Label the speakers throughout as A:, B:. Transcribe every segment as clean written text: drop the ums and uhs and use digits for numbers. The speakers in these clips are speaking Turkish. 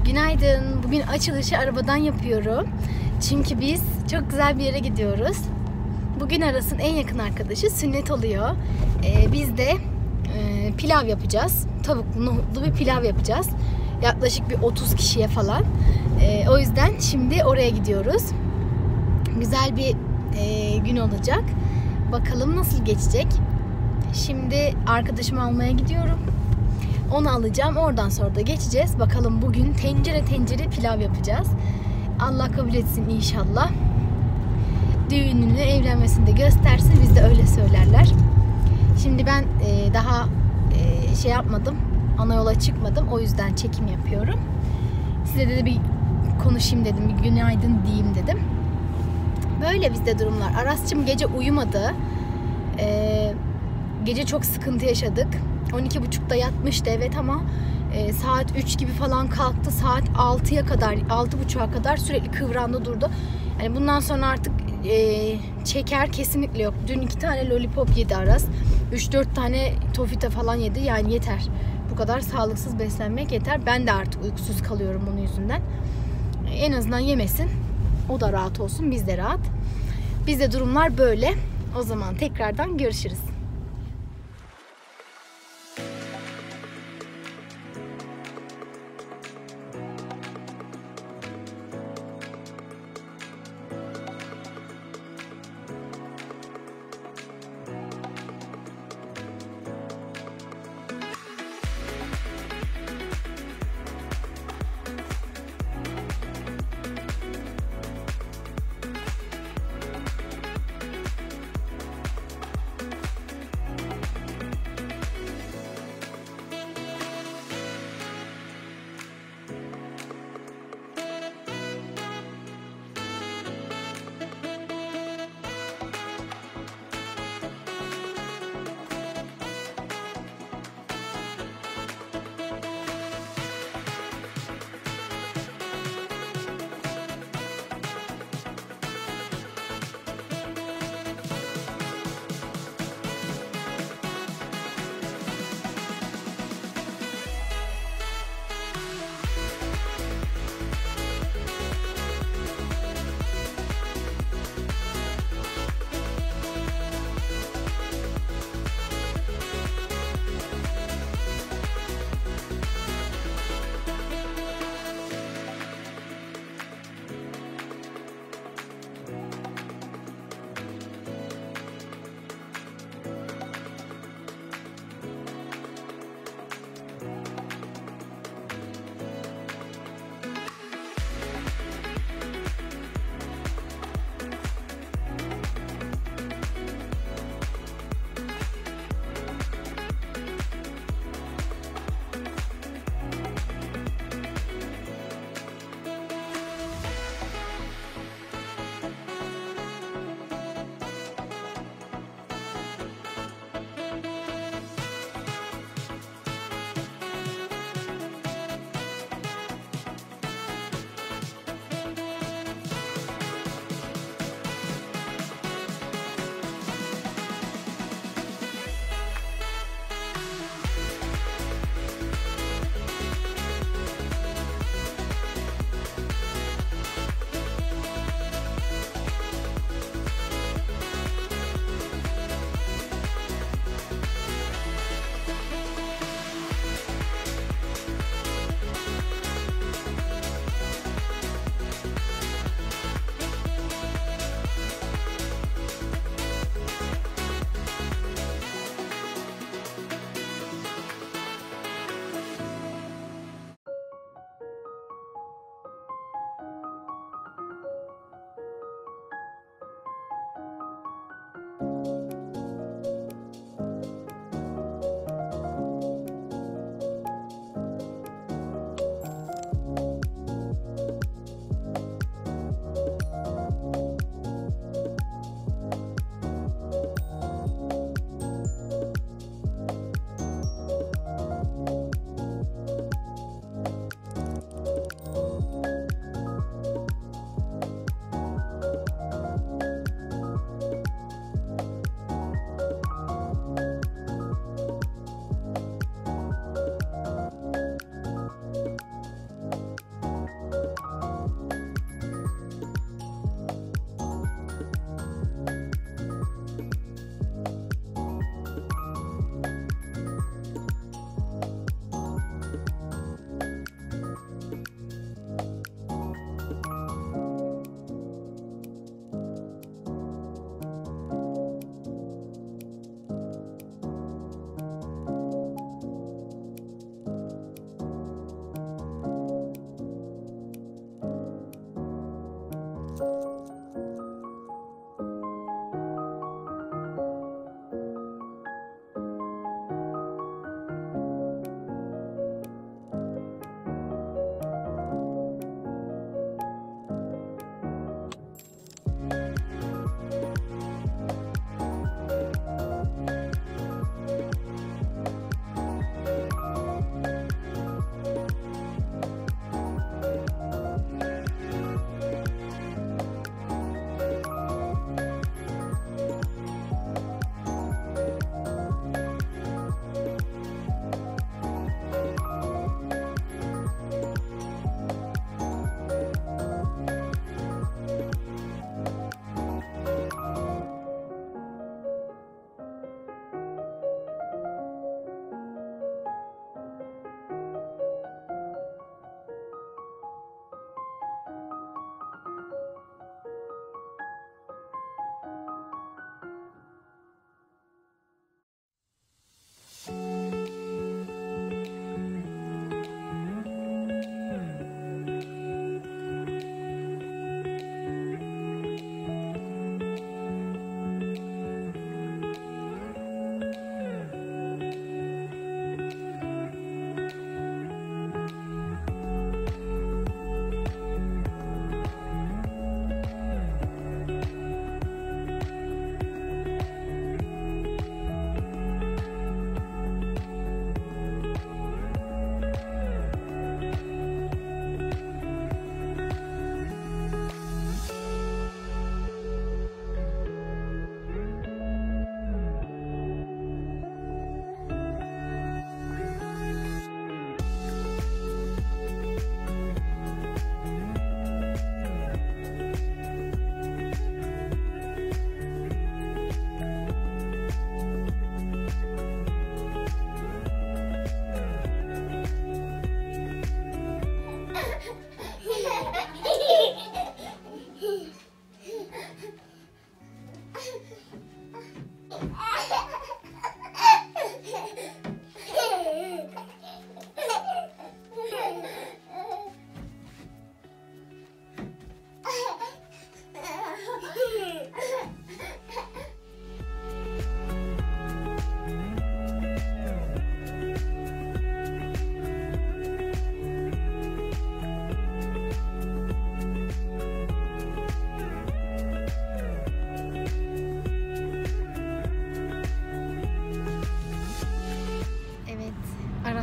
A: Günaydın. Bugün açılışı arabadan yapıyorum. Çünkü biz çok güzel bir yere gidiyoruz. Bugün Aras'ın en yakın arkadaşı sünnet oluyor. Biz de pilav yapacağız. Tavuklu, nohutlu bir pilav yapacağız. Yaklaşık bir 30 kişiye falan. O yüzden şimdi oraya gidiyoruz. Güzel bir gün olacak. Bakalım nasıl geçecek. Şimdi arkadaşımı almaya gidiyorum. Onu alacağım. Oradan sonra da geçeceğiz. Bakalım bugün tencere tencere pilav yapacağız. Allah kabul etsin inşallah. Düğününü, evlenmesini de göstersin. Biz de öyle söylerler. Şimdi ben daha şey yapmadım. Ana yola çıkmadım. O yüzden çekim yapıyorum. Size de bir konuşayım dedim. Bir günaydın diyeyim dedim. Böyle bizde durumlar. Aras'cığım gece uyumadı. Gece çok sıkıntı yaşadık. 12.30'da yatmıştı evet ama saat 3 gibi falan kalktı. Saat 6'ya kadar, 6.30'a kadar sürekli kıvrandı durdu. Yani bundan sonra artık şeker kesinlikle yok. Dün 2 tane lollipop yedi Aras. 3-4 tane tofita falan yedi. Yani yeter. Bu kadar sağlıksız beslenmek yeter. Ben de artık uykusuz kalıyorum bunun yüzünden. En azından yemesin. O da rahat olsun. Biz de rahat. Bizde durumlar böyle. O zaman tekrardan görüşürüz.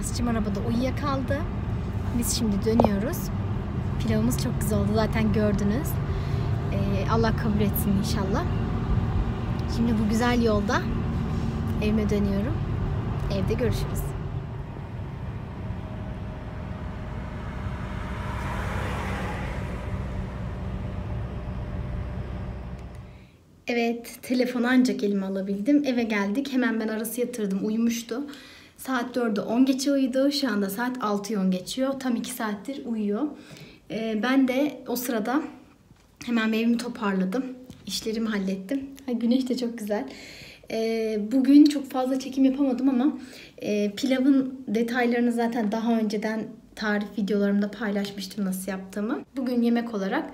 A: Aras'cığım arabada uyuyakaldı. Biz şimdi dönüyoruz. Pilavımız çok güzel oldu. Zaten gördünüz. Allah kabul etsin inşallah. Şimdi bu güzel yolda evime dönüyorum. Evde görüşürüz. Evet, telefonu ancak elime alabildim. Eve geldik. Hemen ben Aras'ı yatırdım. Uyumuştu. Saat 4'ü 10 geçe uyudu. Şu anda saat 6'yı 10 geçiyor. Tam 2 saattir uyuyor. Ben de o sırada hemen evimi toparladım. İşlerimi hallettim. Güneş de çok güzel. Bugün çok fazla çekim yapamadım ama pilavın detaylarını zaten daha önceden tarif videolarımda paylaşmıştım nasıl yaptığımı. Bugün yemek olarak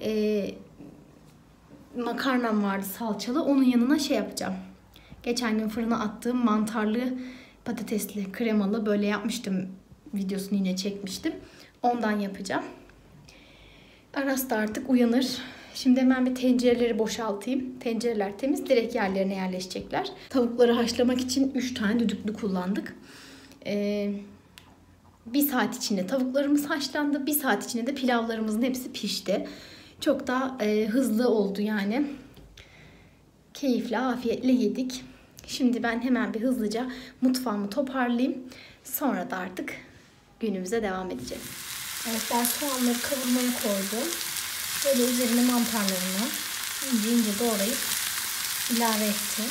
A: makarnam vardı salçalı. Onun yanına şey yapacağım. Geçen gün fırına attığım mantarlı patatesli kremalı böyle yapmıştım. Videosunu yine çekmiştim. Ondan yapacağım. Aras da artık uyanır. Şimdi hemen bir tencereleri boşaltayım. Tencereler temiz. Direkt yerlerine yerleşecekler. Tavukları haşlamak için 3 tane düdüklü kullandık. 1 saat içinde tavuklarımız haşlandı. 1 saat içinde de pilavlarımızın hepsi pişti. Çok da hızlı oldu yani. Keyifle, afiyetle yedik. Şimdi ben hemen bir hızlıca mutfağımı toparlayayım. Sonra da artık günümüze devam edeceğiz. Evet, ben soğanları kavurmaya koydum. Böyle üzerine mantarlarını ince ince doğrayıp ilave ettim.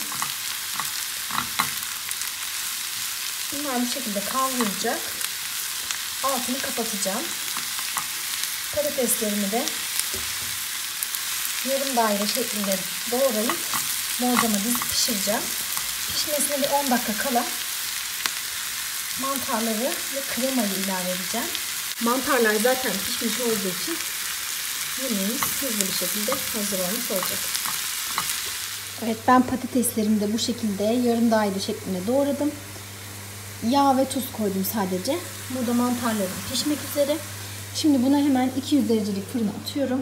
A: Bunlar bu şekilde kavrulacak. Altını kapatacağım. Patateslerimi de yarım daire şeklinde doğrayıp borcama dizip pişireceğim. Pişmesine bir 10 dakika kala mantarları ve kremayı ilave edeceğim. Mantarlar zaten pişmiş olduğu için yemeğimiz hızlı bir şekilde hazırlanmış olacak. Evet, ben patateslerimi de bu şekilde yarım daire şeklinde doğradım. Yağ ve tuz koydum sadece. Burada mantarlarım pişmek üzere. Şimdi buna hemen 200 derecelik fırına atıyorum.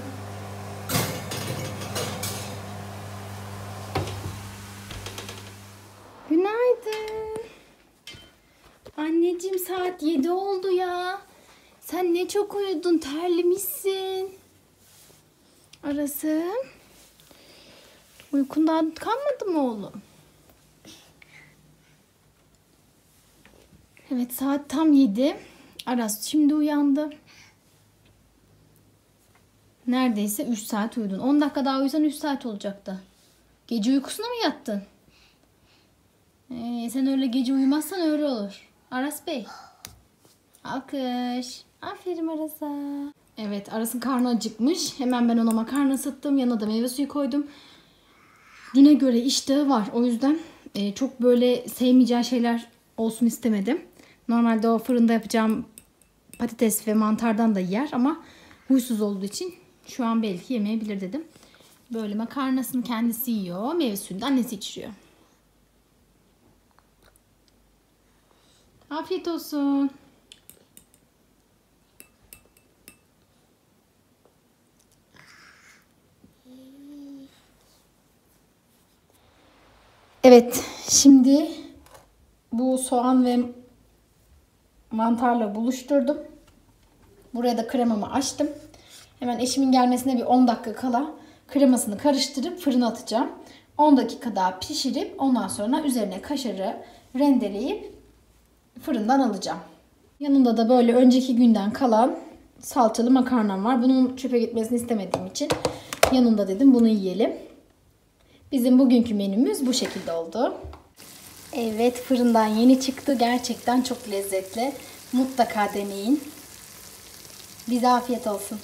A: Günaydın. Anneciğim, saat 7 oldu ya. Sen ne çok uyudun, terlemişsin. Aras'ım, uykundan kalmadı mı oğlum? Evet, saat tam 7. Aras şimdi uyandı. Neredeyse 3 saat uyudun. 10 dakika daha uyusan 3 saat olacaktı. Gece uykusuna mı yattın? Sen öyle gece uyumazsan öyle olur. Aras Bey. Alkış. Aferin Aras'a. Evet, Aras'ın karnı acıkmış. Hemen ben ona makarna ısıttım. Yanına da meyve suyu koydum. Düne göre iştahı var. O yüzden çok böyle sevmeyeceği şeyler olsun istemedim. Normalde o fırında yapacağım patates ve mantardan da yer ama huysuz olduğu için şu an belki yemeyebilir dedim. Böyle makarnasını kendisi yiyor. Meyve suyunu da annesi içiriyor. Afiyet olsun. Evet, şimdi bu soğan ve mantarla buluşturdum. Buraya da kremamı açtım. Hemen eşimin gelmesine bir 10 dakika kala kremasını karıştırıp fırına atacağım. 10 dakika daha pişirip ondan sonra üzerine kaşarı rendeleyip fırından alacağım. Yanında da böyle önceki günden kalan salçalı makarnam var. Bunun çöpe gitmesini istemediğim için yanında dedim bunu yiyelim. Bizim bugünkü menümüz bu şekilde oldu. Evet, fırından yeni çıktı. Gerçekten çok lezzetli. Mutlaka deneyin. Bize afiyet olsun.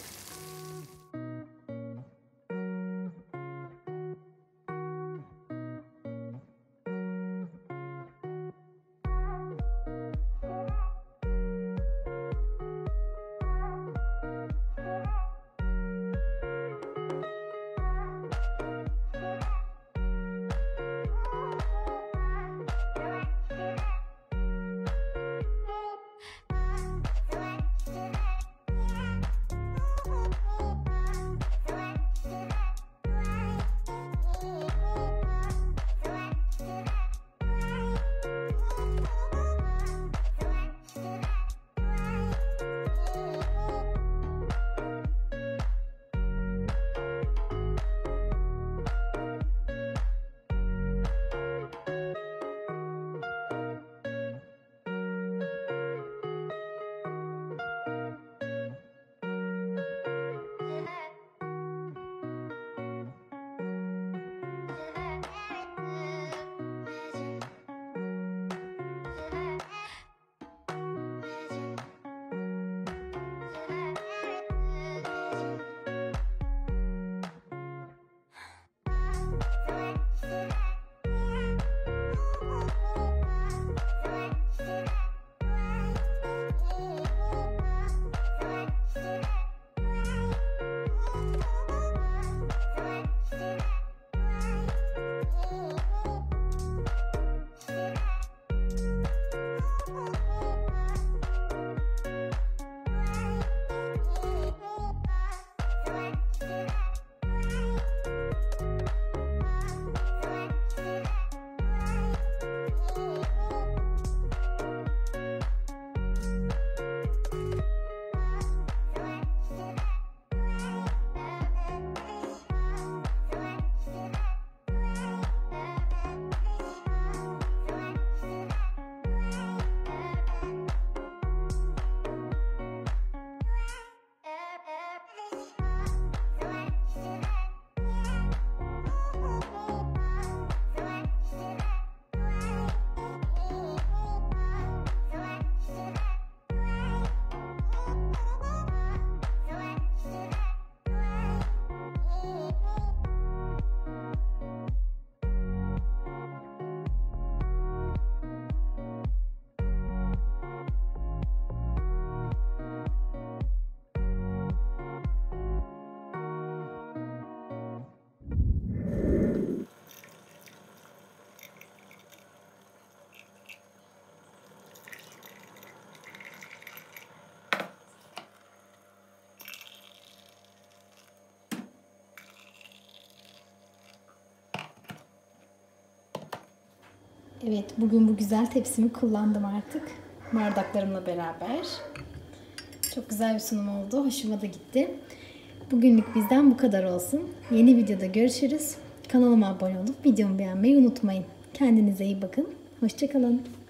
A: Evet, bugün bu güzel tepsimi kullandım artık. Bardaklarımla beraber. Çok güzel bir sunum oldu. Hoşuma da gitti. Bugünlük bizden bu kadar olsun. Yeni videoda görüşürüz. Kanalıma abone olup videomu beğenmeyi unutmayın. Kendinize iyi bakın. Hoşça kalın.